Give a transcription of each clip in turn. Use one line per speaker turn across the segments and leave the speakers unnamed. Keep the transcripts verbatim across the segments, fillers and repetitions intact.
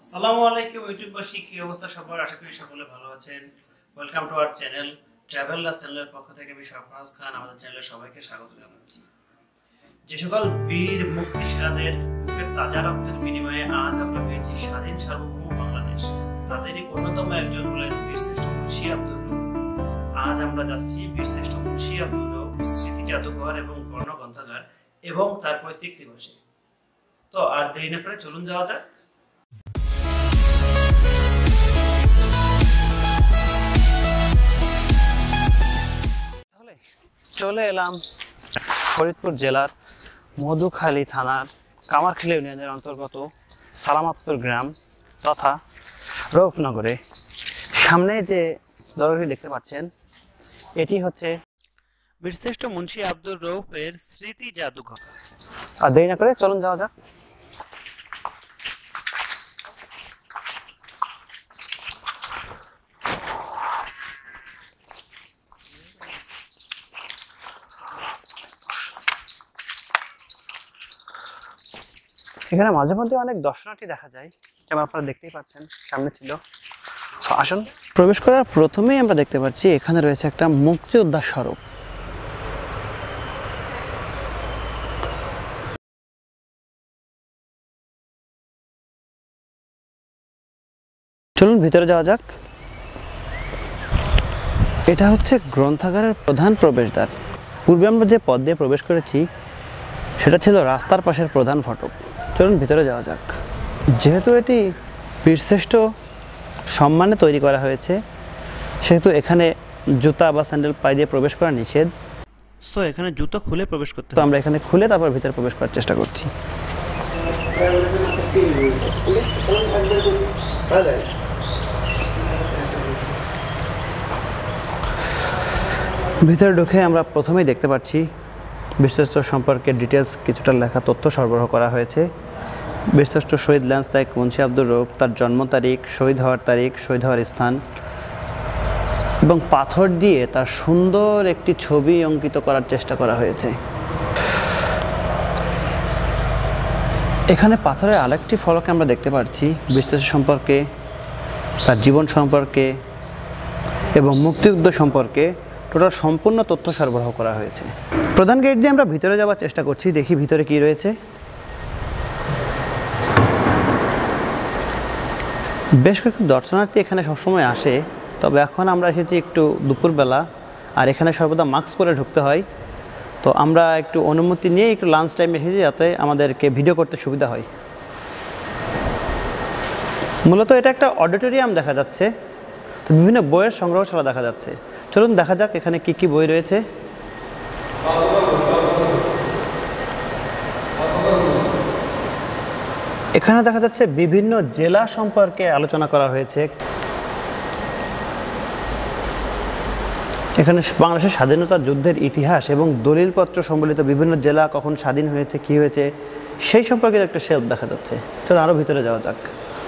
আসসালামু আলাইকুম ইউটিউববাসী, কি অবস্থা সবার? আশা করি সকলে ভালো আছেন। Welcome to our channel travellers চ্যানেলের পক্ষ থেকে আমি শাহনাজ খান আমাদের চ্যানেলে সবাইকে স্বাগত জানাচ্ছি। যে সকল বীর মুক্তি সেনাদের বুকের তাজা রক্তের বিনিময়ে আজ আমরা পেয়েছি স্বাধীন সার্বভৌম বাংলাদেশ, তাদেরই অন্যতম একজন হলেন বীরশ্রেষ্ঠ মুন্সি আব্দুর রউফ। আজ আমরা যাচ্ছি বীরশ্রেষ্ঠ মুন্সি আব্দুর রউফ স্মৃতি জাদুঘর এবং গণগ্রন্থাগার এবং তার পৈতৃক দিবসে। তো আর দেরি না করে চলুন যাওয়া যাক। চলে এলাম ফরিদপুর জেলার মধুখালী থানার কামারখালী ইউনিয়নের অন্তর্গত সালামতপুর গ্রাম তথা রউফনগরে। সামনে যে দরগাটি দেখতে পাচ্ছেন এটি হচ্ছে বীরশ্রেষ্ঠ মুন্সি আব্দুর রউফের স্মৃতি জাদুঘর। আর দেরি না করে চলুন যাওয়া যাক। এখানে মাঝে মধ্যে অনেক দর্শনার্থী দেখা যায়, যেমন আপনারা দেখতেই পাচ্ছেন সামনে ছিল। আসুন, প্রবেশ করার প্রথমেই আমরা দেখতে পাচ্ছি এখানে রয়েছে একটা মুক্তিযোদ্ধা স্মারক। চলুন ভিতরে যাওয়া যাক। এটা হচ্ছে গ্রন্থাগারের প্রধান প্রবেশদ্বার। পূর্বে আমরা যে পথ দিয়ে প্রবেশ করেছি সেটা ছিল রাস্তার পাশের প্রধান ফটক। চলুন ভিতরে যাওয়া যাক। যেহেতু এটি বীরশ্রেষ্ঠ সম্মানে তৈরি করা হয়েছে সেহেতু এখানে জুতা বা স্যান্ডেল পায়ে দিয়ে প্রবেশ করা নিষেধ। সো এখানে জুতো খুলে প্রবেশ করতে হবে। তো আমরা এখানে খুলে তারপর ভিতরে প্রবেশ করার চেষ্টা করছি। ভিতরে ঢুকে আমরা প্রথমেই দেখতে পাচ্ছি বীরশ্রেষ্ঠ সম্পর্কে ডিটেলস কিছুটা লেখা তথ্য সরবরাহ করা হয়েছে। বীরশ্রেষ্ঠ শহীদ ল্যান্স নায়েক মুন্সি আব্দুর রউফ, তার জন্ম তারিখ, শহীদ হওয়ার তারিখ, শহীদ হওয়ার স্থান এবং পাথর দিয়ে তার সুন্দর একটি ছবি অঙ্কিত করার চেষ্টা করা হয়েছে। এখানে পাথরের আরেকটি ফলকে আমরা দেখতে পাচ্ছি বীরশ্রেষ্ঠ সম্পর্কে, তার জীবন সম্পর্কে এবং মুক্তিযুদ্ধ সম্পর্কে টোটাল সম্পূর্ণ তথ্য সরবরাহ করা হয়েছে। প্রধান গেট দিয়ে আমরা ভিতরে যাওয়ার চেষ্টা করছি, দেখি ভিতরে কি রয়েছে। বেশ কয়েকটি দর্শনার্থী এখানে সবসময় আসে, তবে এখন আমরা এসেছি একটু দুপুরবেলা আর এখানে সর্বদা মাস্ক পরে ঢুকতে হয়। তো আমরা একটু অনুমতি নিয়ে একটু লাঞ্চ টাইম এসেছি যাতে আমাদেরকে ভিডিও করতে সুবিধা হয়। মূলত এটা একটা অডিটোরিয়াম দেখা যাচ্ছে, তো বিভিন্ন বইয়ের সংগ্রহশালা দেখা যাচ্ছে। চলুন দেখা যাক এখানে কি কি বই রয়েছে। এখানে দেখা যাচ্ছে বিভিন্ন জেলা সম্পর্কে আলোচনা করা হয়েছে। এখানে বাংলাদেশের স্বাধীনতা যুদ্ধের ইতিহাস এবং দলিলপত্র সম্বলিত বিভিন্ন জেলা কখন স্বাধীন হয়েছে, কি হয়েছে সেই সম্পর্কে একটা শেলফ দেখা যাচ্ছে। চলুন আরো ভিতরে যাওয়া যাক।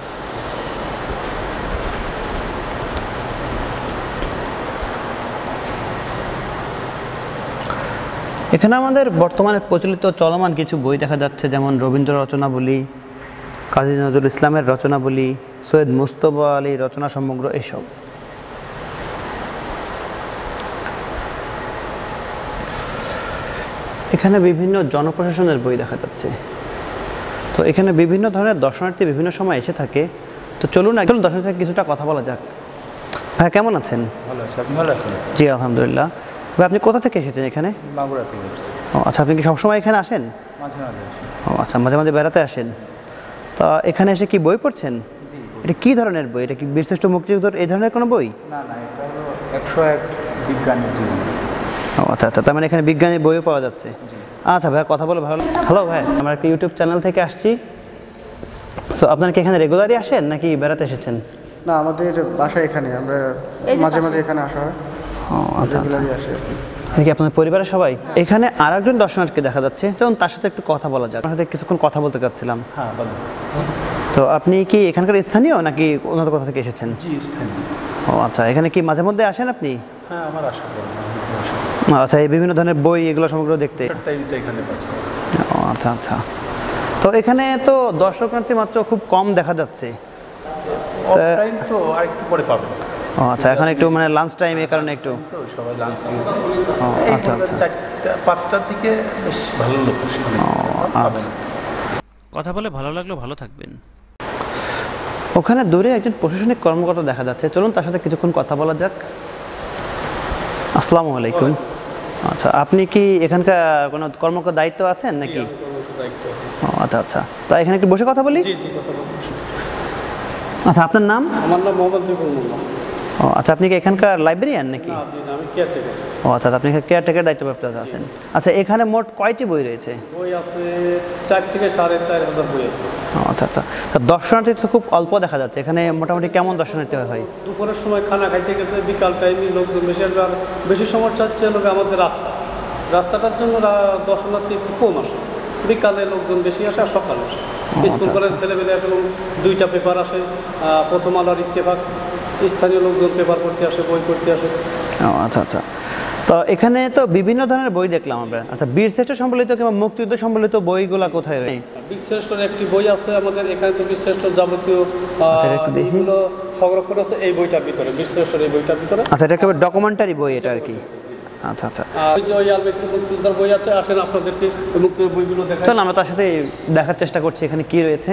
এখানে আমাদের বর্তমানে প্রচলিত চলমান কিছু বই দেখা যাচ্ছে, যেমন রবীন্দ্র রচনাবলী, কাজী নজরুল ইসলামের রচনাবলী, সৈয়দ মুস্তফা আলী রচনা সমগ্র, এসব। এখানে বিভিন্ন জনপ্রশাসনের বই দেখা যাচ্ছে। তো এখানে বিভিন্ন ধরনের দর্শনার্থী বিভিন্ন সময় এসে থাকে। তো চলুন একজন দর্শনার্থী কিছুটা কথা বলা যাক। ভাই কেমন আছেন?
ভালো আছি, আপনি ভালো আছেন?
জি আলহামদুলিল্লাহ। ভাই আপনি কোথা থেকে এসেছেন এখানে?
মাগুরা থেকে।
ও আচ্ছা, আপনি কি সবসময় এখানে আসেন?
মাঝে মাঝে আসি।
ও আচ্ছা, মাঝে মাঝে বেড়াতে আসেন। তা এখানে এসে কি বই পড়ছেন?
জি।
এটা কি ধরনের বই? এটা কি বীরশ্রেষ্ঠ মুক্তিযুদ্ধের এই ধরনের কোনো বই?
না না, এটা হলো একশো এক বিজ্ঞানের জীবন।
ও আচ্ছা আচ্ছা, তার মানে এখানে বিজ্ঞানের বইও পাওয়া যাচ্ছে। আচ্ছা ভাই, কথা বলে ভালো। হ্যালো ভাই, আমরা একটা ইউটিউব চ্যানেল থেকে আসছি। সো আপনারা কি এখানে রেগুলারই আসেন নাকি বেড়াতে এসেছেন?
না, আমাদের বাসা এখানে, আমরা মাঝে মাঝে এখানে আসা হয়।
ও আচ্ছা আচ্ছা,
আসে।
কি আপনাদের পরিবারের সবাই? এখানে আর একজন দর্শনার্থীকে দেখা যাচ্ছে, তখন তার সাথে একটু কথা বলা যাক। আপনার সাথে কিছুক্ষণ কথা বলতে চাচ্ছিলাম।
হ্যাঁ বলুন।
তো আপনি কি এখানকার স্থানীয় নাকি অন্য কোথা থেকে এসেছেন?
জি স্থানীয়।
ও আচ্ছা, এখানে কি মাঝে মধ্যে আসেন আপনি?
হ্যাঁ, আমার আশা করি।
আচ্ছা, এই বিভিন্ন ধরনের বই এগুলো সমগ্র দেখতে। ও আচ্ছা আচ্ছা। তো এখানে তো দর্শনার্থী মাত্র খুব কম দেখা যাচ্ছে।
অফ টাইম তো আর একটু পরে পাবেন।
ও আচ্ছা, এখন একটু মানে লাঞ্চ টাইম এই কারণে একটু
তো সবাই লাঞ্চ
ও আচ্ছা আচ্ছা
চারটা পাঁচটার দিকে বেশ ভালো লোক আসে, অনেক পাবেন।
কথা বলে ভালো লাগলো, ভালো থাকবেন।
ওখানে দূরে একজন প্রশাসনিক কর্মকর্তা দেখা যাচ্ছে, চলুন তার সাথে কিছুক্ষণ কথা বলা যাক। আসসালামু আলাইকুম। আচ্ছা, আপনি কি এখানকার কোনো কর্মকর্তার দায়িত্ব আছেন নাকি? ও আচ্ছা আচ্ছা, তা এখানে একটু বসে কথা বলি। আচ্ছা, আপনার নাম?
আমার নাম মোহাম্মদ বিপুল মোল্লা।
ও আচ্ছা, আপনি কি এখানকার লাইব্রেরিয়ান নাকি?
না, জি না, আমি কেয়ারটেকার।
ও আচ্ছা, আপনি কেয়ারটেকার দায়িত্বপ্রাপ্ত আছেন। আচ্ছা, এখানে মোট কয়টি বই রয়েছে?
বই আছে চার থেকে সাড়ে চার হাজার বই আছে।
ও আচ্ছা আচ্ছা, তা দর্শনার্থী তো খুব অল্প দেখা যাচ্ছে এখানে, মোটামুটি কেমন দর্শনার্থী হয়?
দুপুরের সময় খানা খাইতে গেছে, বিকাল টাইমে লোকজন বেশি আসবে। আর বেশি সমস্যা হচ্ছে লোক আমাদের রাস্তা রাস্তাটার জন্য রা- দর্শনার্থী একটু কম আসে। বিকালে লোকজন বেশি আসে আর সকালে আসে। স্কুল কলেজ ছেলেমেয়ে এখন দুইটা পেপার আসে, আহ, প্রথম আলো আর ইত্তেফাক। স্থানীয় লোকজন পেপার পড়তে আসে, বই পড়তে আসে।
ও আচ্ছা আচ্ছা, তো এখানে তো বিভিন্ন ধরনের বই দেখলাম আমরা। আচ্ছা, বীর শ্রেষ্ঠ সম্বলিত কিংবা মুক্তিযুদ্ধ সম্বলিত বইগুলা কোথায় রয়েছে?
বীরশ্রেষ্ঠর একটি বই আছে আমাদের এখানে। তো বীরশ্রেষ্ঠর যাবতীয় আহ,
আচ্ছা, একটু দেখি।
বইগুলো সংরক্ষণ আছে এই বইটার ভিতরে, বীরশ্রেষ্ঠর এই বইটার ভিতরে।
আচ্ছা, এটা একেবারে ডকুমেন্টারি বই এটা আর কি। আচ্ছা আচ্ছা,
আর ওই যে ওই আলবেকের মুক্তিযোদ্ধার বই আছে, আসেন আপনাদেরকে ওই মুক্তির বইগুলো দেখাই।
চল আমরা তার সাথে দেখার চেষ্টা করছি এখানে কি রয়েছে।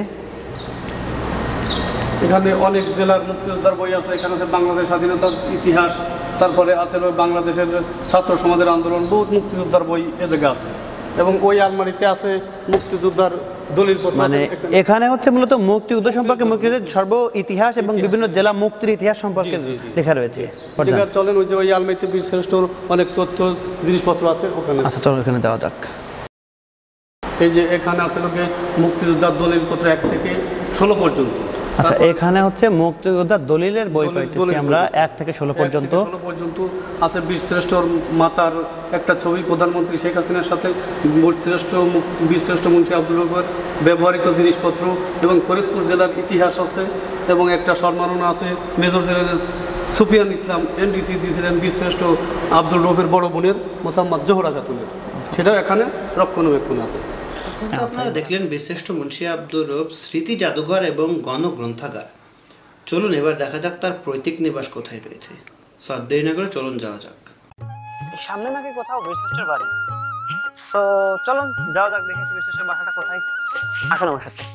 এখানে অনেক জেলার মুক্তিযোদ্ধার বই আছে। এখানে আছে বাংলাদেশ স্বাধীনতার ইতিহাস, তারপরে আছে ওই বাংলাদেশের ছাত্র সমাজের আন্দোলন, বহুত মুক্তিযোদ্ধার বই এ জায়গায় আছে। এবং ওই আলমারিতে আছে মুক্তিযোদ্ধার দলিলপত্র
মানে
আছে এখানে।
এখানে হচ্ছে মূলত মুক্তিযুদ্ধ সম্পর্কে, মুক্তিযুদ্ধের সর্ব ইতিহাস এবং বিভিন্ন জেলা মুক্তির ইতিহাস সম্পর্কে লেখা রয়েছে।
জায়গা চলেন, ওই যে ওই আলমারিতে বীরশ্রেষ্ঠর অনেক তথ্য জিনিসপত্র আছে ওখানে।
আচ্ছা, চলো এখানে যাওয়া যাক।
এই যে এখানে আছে লোকে মুক্তিযোদ্ধার দলিলপত্র এক থেকে ষোলো পর্যন্ত।
আচ্ছা, এখানে হচ্ছে মুক্তিযোদ্ধার দলিলের বই পাইতেছি আমরা এক থেকে ষোলো পর্যন্ত।
ষোলো পর্যন্ত আছে। বীরশ্রেষ্ঠর মাতার একটা ছবি, প্রধানমন্ত্রী শেখ হাসিনার সাথে। বীরশ্রেষ্ঠ বীরশ্রেষ্ঠ মুন্সি আব্দুল রহমান ব্যবহৃত জিনিসপত্র এবং ফরিদপুর জেলার ইতিহাস আছে। এবং একটা সম্মাননা আছে, major general Sufian Islam NDC দিয়েছিলেন বীরশ্রেষ্ঠ আব্দুল রবের বড় বোনের মোসাম্মদ জোহরা খাতুনের, সেটাও এখানে রক্ষণাবেক্ষণ আছে।
এখন তো আপনারা দেখলেন বীরশ্রেষ্ঠ মুন্সি আব্দুর রব স্মৃতি জাদুঘর এবং গণগ্রন্থাগার। চলুন এবার দেখা যাক তার পৈতৃক নিবাস কোথায় রয়েছে। সো আর দেরি না করে চলুন যাওয়া যাক।
সামনে নাকি কোথাও বীরশ্রেষ্ঠের বাড়ি। সো চলুন যাওয়া যাক, দেখেছি বীরশ্রেষ্ঠের বাসাটা কোথায়। আসুন আমার সাথে।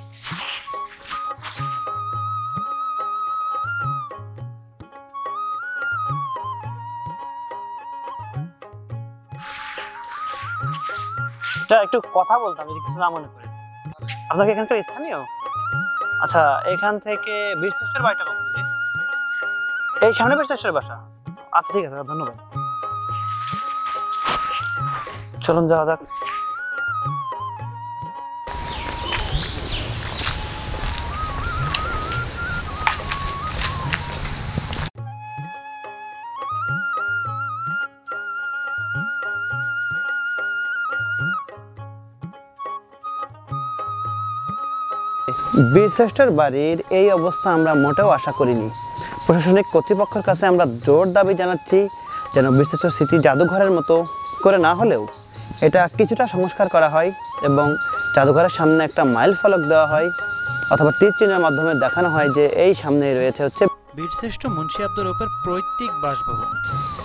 একটু কথা বলতাম যদি কিছু না মনে করেন। আপনাকে এখানকার স্থানীয়? আচ্ছা, এখান থেকে বীরশ্রেষ্ঠের বাড়িটা কখন? এই সামনে বীরশ্রেষ্ঠের বাসা? আচ্ছা ঠিক আছে, ধন্যবাদ। চলুন যাওয়া যাক। বীরশ্রেষ্ঠের বাড়ির এই অবস্থা আমরা মোটেও আশা করিনি। প্রশাসনিক কর্তৃপক্ষের কাছে আমরা জোর দাবি জানাচ্ছি যেন বীরশ্রেষ্ঠ স্মৃতি জাদুঘরের মতো করে না হলেও এটা কিছুটা সংস্কার করা হয় এবং জাদুঘরের সামনে একটা মাইল ফলক দেওয়া হয় অথবা তীর চিহ্নের মাধ্যমে দেখানো হয় যে এই সামনে রয়েছে হচ্ছে
বীরশ্রেষ্ঠ মুন্সি আব্দুর রবের পৈতৃক বাসভবন।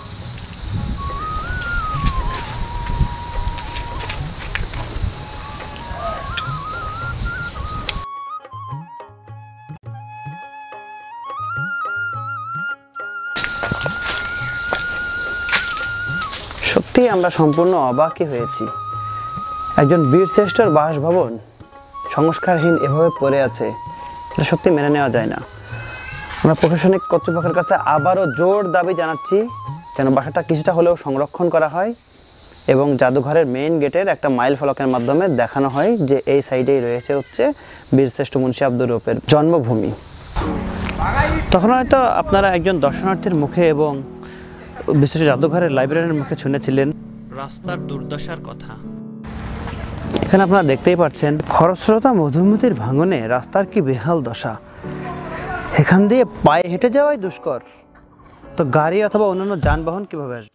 সত্যি আমরা সম্পূর্ণ অবাকই হয়েছি। একজন বীরশ্রেষ্ঠর বাসভবন সংস্কারহীন এভাবে পড়ে আছে, এটা সত্যি মেনে নেওয়া যায় না। আমরা প্রশাসনিক কর্তৃপক্ষের কাছে আবারও জোর দাবি জানাচ্ছি যেন বাসাটা কিছুটা হলেও সংরক্ষণ করা হয় এবং জাদুঘরের মেইন গেটের একটা মাইল ফলকের মাধ্যমে দেখানো হয় যে এই সাইডেই রয়েছে হচ্ছে বীরশ্রেষ্ঠ মুন্সি আব্দুর রবের জন্মভূমি। তখন হয়তো আপনারা একজন দর্শনার্থীর মুখে এবং বিশেষ জাদুঘরের লাইব্রেরির মুখে শুনেছিলেন
রাস্তার দুর্দশার কথা।
এখানে আপনারা দেখতেই পাচ্ছেন খরস্রোতা মধুমতির ভাঙনে রাস্তার কি বেহাল দশা। এখান দিয়ে পায়ে হেঁটে যাওয়াই দুষ্কর, তো গাড়ি অথবা অন্যান্য যানবাহন কিভাবে আসবে?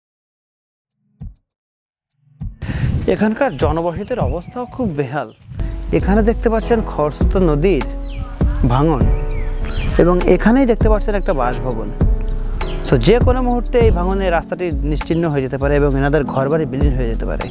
এখানকার জনবসতির অবস্থাও খুব বেহাল। এখানে দেখতে পাচ্ছেন খরস্রোতা নদীর ভাঙন এবং এখানেই দেখতে পাচ্ছেন একটা বাসভবন। সো যে কোনো মুহূর্তে এই ভাঙনে রাস্তাটি নিশ্চিহ্ন হয়ে যেতে পারে এবং এনাদের ঘরবাড়ি বিলীন হয়ে যেতে পারে।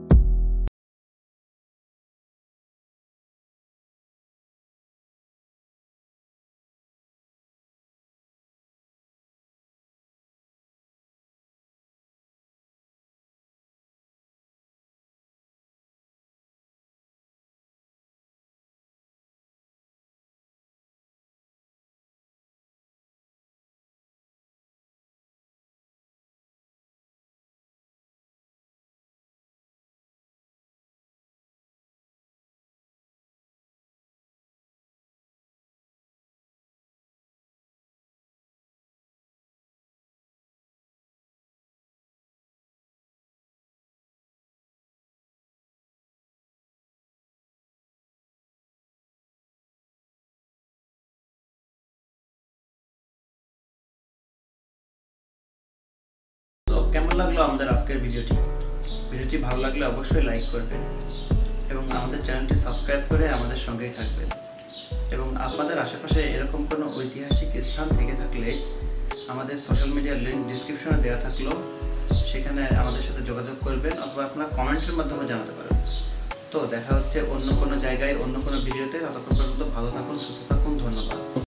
কেমন লাগলো আমাদের আজকের ভিডিওটি? ভিডিওটি ভালো লাগলে অবশ্যই লাইক করবেন এবং আমাদের চ্যানেলটি সাবস্ক্রাইব করে আমাদের সঙ্গেই থাকবেন। এবং আপনাদের আশেপাশে এরকম কোনো ঐতিহাসিক স্থান থেকে থাকলে আমাদের সোশ্যাল মিডিয়ার লিঙ্ক ডিসক্রিপশনে দেওয়া থাকলো, সেখানে আমাদের সাথে যোগাযোগ করবেন অথবা আপনারা কমেন্টের মাধ্যমে জানাতে পারেন। তো দেখা হচ্ছে অন্য কোনো জায়গায় অন্য কোনো ভিডিওতে। ততক্ষণ পর্যন্ত ভালো থাকুন, সুস্থ থাকুন, ধন্যবাদ।